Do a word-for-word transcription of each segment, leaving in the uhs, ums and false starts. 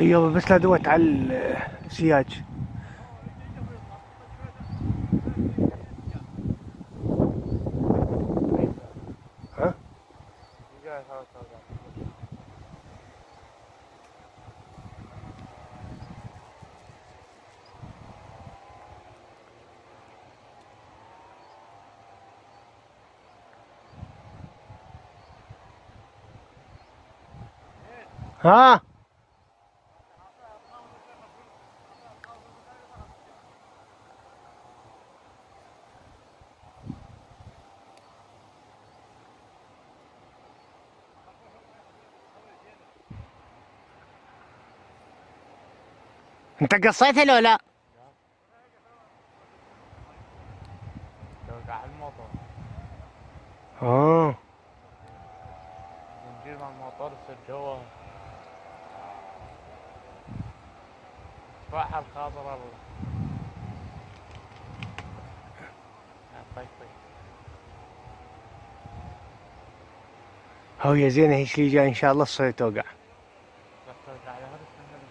يابا بس لا دوت على السياج. ها؟ ها؟ انت قصيتها لو لا؟ توقع الموتور. اه الزنجير مع الموتور يصير جوا تفاحة الخاطر الله. طيب طيب هو يا زينة هيش اللي جاي ان شاء الله الصيد توقع. بس توقع على هذا السنة.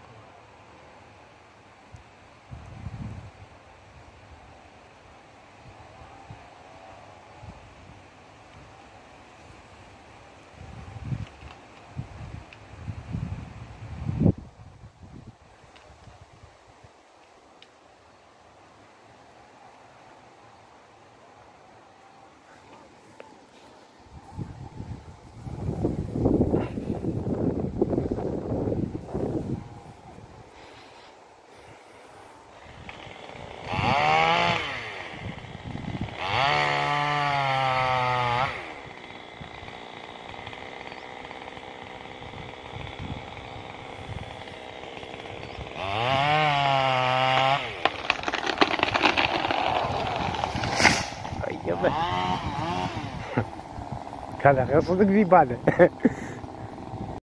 يابا هذا غير صدق ذي بعده.